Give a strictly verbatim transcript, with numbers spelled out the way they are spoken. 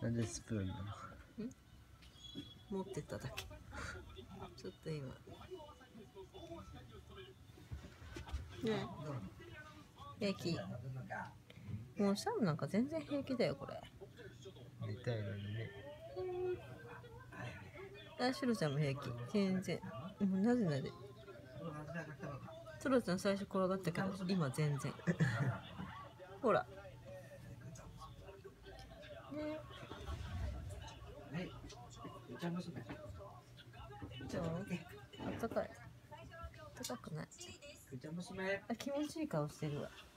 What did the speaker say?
なんでスプーンなの？ 持ってただけ。ちょっと今ね、平気。もうシャムなんか全然平気だよこれ。 寝たいのにね。 あ、シロちゃんも平気。全然。もうなぜなぜ。トロちゃん最初転がったけど今全然。ほら。ね。じゃあ、あったかい。あったかくない。あ、気持ちいい顔してるわ。